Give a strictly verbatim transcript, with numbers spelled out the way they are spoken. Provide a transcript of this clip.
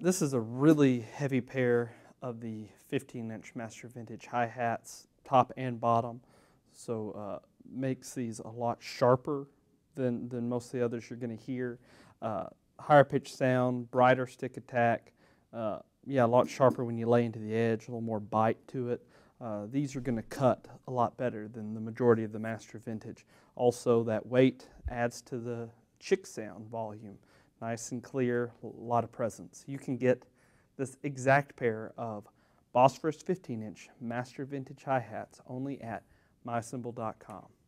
This is a really heavy pair of the fifteen inch Master Vintage hi-hats, top and bottom, so uh, makes these a lot sharper than, than most of the others you're going to hear. Uh, higher pitch sound, brighter stick attack, uh, yeah, a lot sharper when you lay into the edge, a little more bite to it. Uh, these are going to cut a lot better than the majority of the Master Vintage. Also, that weight adds to the chick sound volume. Nice and clear, a lot of presence. You can get this exact pair of Bosphorus fifteen inch Master Vintage hi-hats only at my cymbal dot com.